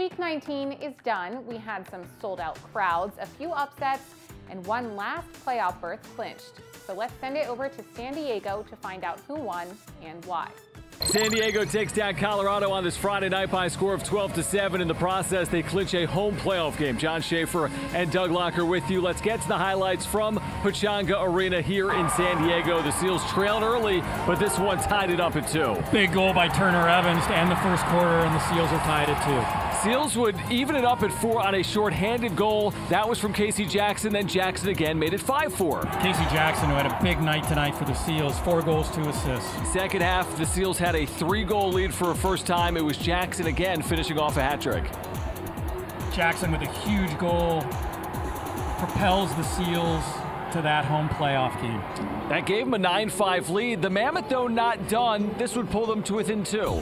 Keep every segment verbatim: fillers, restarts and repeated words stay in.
Week nineteen is done. We had some sold-out crowds, a few upsets, and one last playoff berth clinched. So let's send it over to San Diego to find out who won and why. San Diego takes down Colorado on this Friday night by a score of twelve to seven. In the process, they clinch a home playoff game. John Schaefer and Doug Locker with you. Let's get to the highlights from Pechanga Arena here in San Diego. The Seals trailed early, but this one tied it up at two. Big goal by Turner Evans to end the first quarter, and the Seals are tied at two. Seals would even it up at four on a shorthanded goal. That was from Casey Jackson. Then Jackson again made it five four. Casey Jackson, who had a big night tonight for the Seals, four goals, two assists. Second half, the Seals had a three-goal lead for a first time. It was Jackson again finishing off a hat trick. Jackson with a huge goal propels the Seals to that home playoff game. That gave them a nine five lead. The Mammoth, though, not done. This would pull them to within two.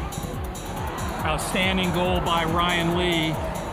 Outstanding goal by Ryan Lee,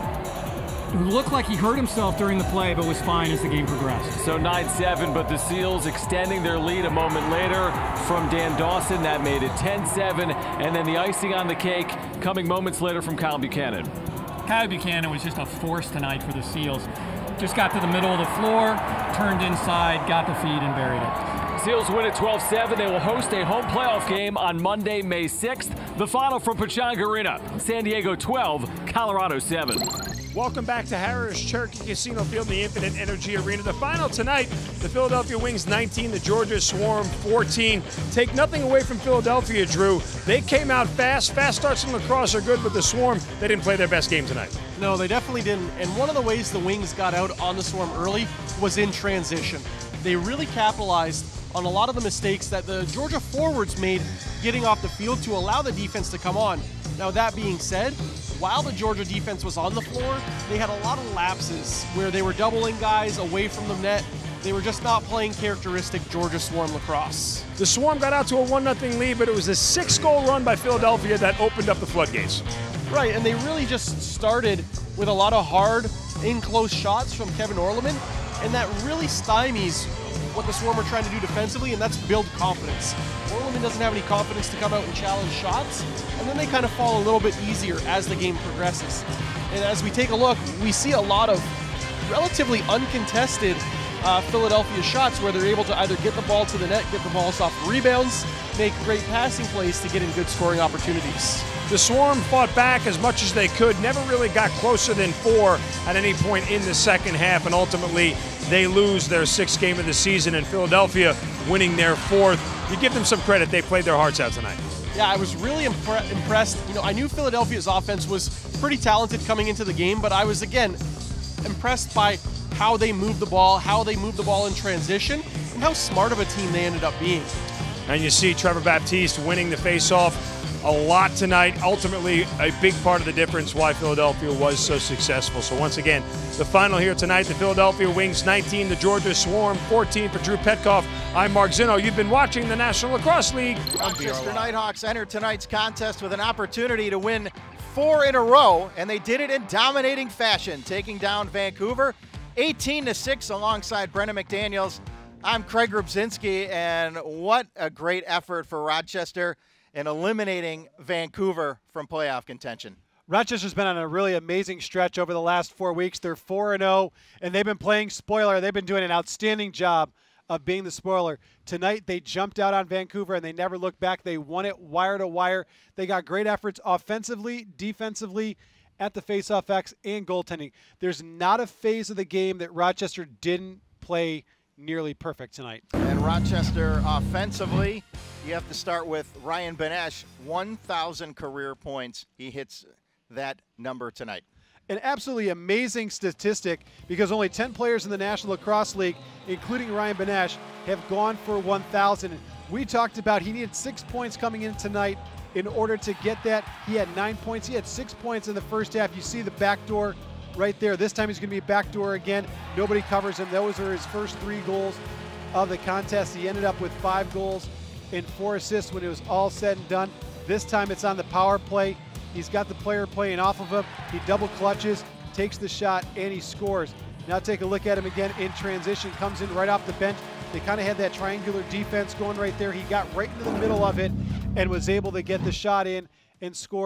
who looked like he hurt himself during the play, but was fine as the game progressed. So nine seven, but the Seals extending their lead a moment later from Dan Dawson. That made it ten seven, and then the icing on the cake coming moments later from Kyle Buchanan. Kyle Buchanan was just a force tonight for the Seals. Just got to the middle of the floor, turned inside, got the feed, and buried it. Seals win at twelve seven. They will host a home playoff game on Monday, May sixth. The final from Pechanga Arena, San Diego twelve, Colorado seven. Welcome back to Harrah's Cherokee Casino Field in the Infinite Energy Arena. The final tonight, the Philadelphia Wings nineteen, the Georgia Swarm fourteen. Take nothing away from Philadelphia, Drew. They came out fast. Fast starts in lacrosse are good, but the Swarm, they didn't play their best game tonight. No, they definitely didn't. And one of the ways the Wings got out on the Swarm early was in transition. They really capitalized on a lot of the mistakes that the Georgia forwards made getting off the field to allow the defense to come on. Now, that being said, while the Georgia defense was on the floor, they had a lot of lapses where they were doubling guys away from the net. They were just not playing characteristic Georgia Swarm lacrosse. The Swarm got out to a one nothing lead, but it was a six-goal run by Philadelphia that opened up the floodgates. Right, and they really just started with a lot of hard, in-close shots from Kevin Orleman, and that really stymies what the Swarm are trying to do defensively, and that's build confidence. Orleman doesn't have any confidence to come out and challenge shots, and then they kind of fall a little bit easier as the game progresses. And as we take a look, we see a lot of relatively uncontested uh, Philadelphia shots where they're able to either get the ball to the net, get the balls off rebounds, make great passing plays to get in good scoring opportunities. The Swarm fought back as much as they could, never really got closer than four at any point in the second half, and ultimately they lose their sixth game of the season, and Philadelphia winning their fourth. You give them some credit. They played their hearts out tonight. Yeah, I was really impre impressed. You know, I knew Philadelphia's offense was pretty talented coming into the game, but I was, again, impressed by how they moved the ball, how they moved the ball in transition, and how smart of a team they ended up being. And you see Trevor Baptiste winning the faceoff a lot tonight. Ultimately, a big part of the difference why Philadelphia was so successful. So once again, the final here tonight, the Philadelphia Wings nineteen, the Georgia Swarm fourteen. For Drew Petkoff, I'm Mark Zinno. You've been watching the National Lacrosse League. Rochester Nighthawks entered tonight's contest with an opportunity to win four in a row, and they did it in dominating fashion, taking down Vancouver eighteen to six alongside Brendan McDaniels. I'm Craig Rubzinski, and what a great effort for Rochester in eliminating Vancouver from playoff contention. Rochester's been on a really amazing stretch over the last four weeks. They're four and oh, and they've been playing spoiler. They've been doing an outstanding job of being the spoiler. Tonight, they jumped out on Vancouver, and they never looked back. They won it wire to wire. They got great efforts offensively, defensively, at the faceoff X, and goaltending. There's not a phase of the game that Rochester didn't play nearly perfect tonight. And Rochester offensively, you have to start with Ryan Benesh, one thousand career points. He hits that number tonight. An absolutely amazing statistic because only ten players in the National Lacrosse League, including Ryan Benesh, have gone for one thousand. We talked about he needed six points coming in tonight in order to get that. He had nine points. He had six points in the first half. You see the backdoor right there. This time he's going to be a backdoor again. Nobody covers him. Those are his first three goals of the contest. He ended up with five goals and four assists when it was all said and done. This time it's on the power play. He's got the player playing off of him. He double clutches, takes the shot, and he scores. Now take a look at him again in transition. Comes in right off the bench. They kind of had that triangular defense going right there. He got right into the middle of it and was able to get the shot in and score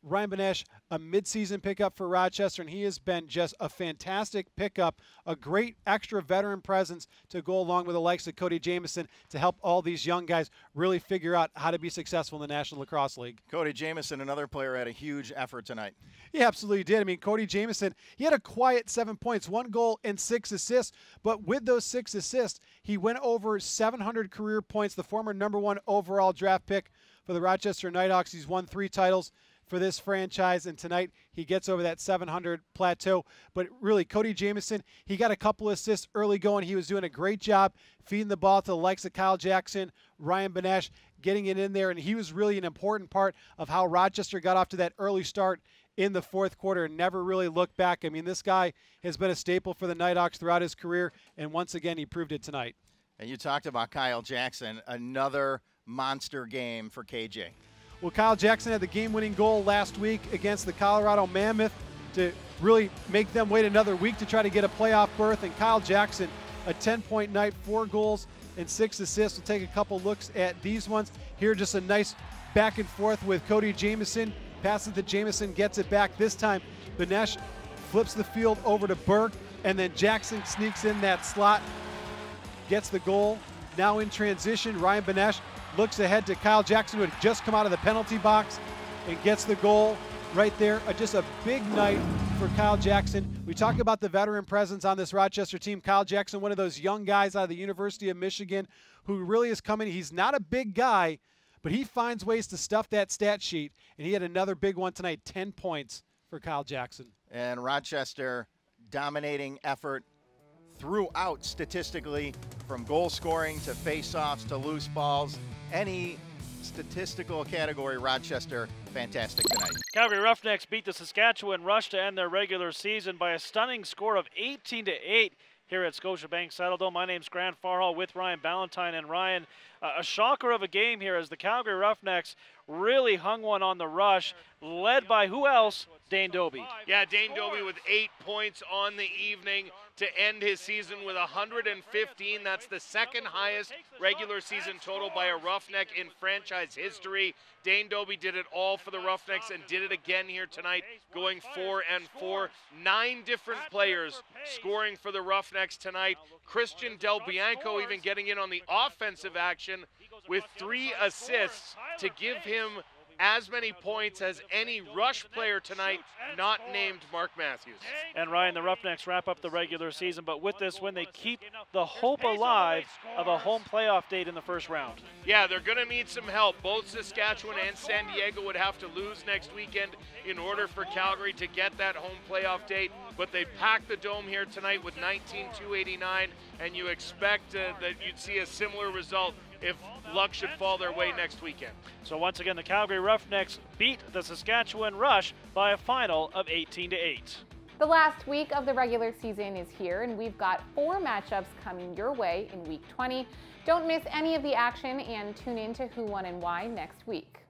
Ryan Benesh, a midseason pickup for Rochester, and he has been just a fantastic pickup, a great extra veteran presence to go along with the likes of Cody Jamieson to help all these young guys really figure out how to be successful in the National Lacrosse League. Cody Jamieson, another player, had a huge effort tonight. He absolutely did. I mean, Cody Jamieson, he had a quiet seven points, one goal and six assists, but with those six assists, he went over seven hundred career points, the former number one overall draft pick for the Rochester Nighthawks. He's won three titles for this franchise, and tonight he gets over that seven hundred plateau. But really, Cody Jamieson, he got a couple assists early going. He was doing a great job feeding the ball to the likes of Kyle Jackson, Ryan Benesh, getting it in there, and he was really an important part of how Rochester got off to that early start in the fourth quarter and never really looked back. I mean, this guy has been a staple for the Nighthawks throughout his career, and once again, he proved it tonight. And you talked about Kyle Jackson, another monster game for K J. Well, Kyle Jackson had the game-winning goal last week against the Colorado Mammoth to really make them wait another week to try to get a playoff berth. And Kyle Jackson, a ten-point night, four goals and six assists. We'll take a couple looks at these ones. Here, just a nice back and forth with Cody Jamieson. Passes to Jamieson, gets it back. This time, Benesh flips the field over to Burke, and then Jackson sneaks in that slot, gets the goal. Now in transition, Ryan Benesh looks ahead to Kyle Jackson, who had just come out of the penalty box, and gets the goal right there. Uh, just a big night for Kyle Jackson. We talk about the veteran presence on this Rochester team. Kyle Jackson, one of those young guys out of the University of Michigan who really is coming. He's not a big guy, but he finds ways to stuff that stat sheet, and he had another big one tonight, ten points for Kyle Jackson. And Rochester dominating effort throughout statistically, from goal scoring to face-offs to loose balls. Any statistical category, Rochester, fantastic tonight. Calgary Roughnecks beat the Saskatchewan Rush to end their regular season by a stunning score of eighteen to eight here at Scotiabank Saddledome. My name's Grant Farhall with Ryan Ballantyne. And Ryan, uh, a shocker of a game here as the Calgary Roughnecks really hung one on the Rush, led by who else? Dane Doby. Yeah, Dane Doby with eight points on the evening to end his season with one hundred fifteen. That's the second highest regular season total by a Roughneck in franchise history. Dane Doby did it all for the Roughnecks and did it again here tonight, going four and four. Nine different players scoring for the Roughnecks tonight. Christian Del Bianco even getting in on the offensive action with three assists to give him as many points as any Rush player tonight, not named Mark Matthews. And Ryan, the Roughnecks wrap up the regular season, but with this win, they keep the hope alive of a home playoff date in the first round. Yeah, they're going to need some help. Both Saskatchewan and San Diego would have to lose next weekend in order for Calgary to get that home playoff date, but they packed the dome here tonight with nineteen two eighty-nine, and you expect uh, that you'd see a similar result if luck should fall their way next weekend. So once again, the Calgary Roughnecks beat the Saskatchewan Rush by a final of eighteen to eight. The last week of the regular season is here, and we've got four matchups coming your way in week twenty. Don't miss any of the action and tune in to Who Won and Why next week.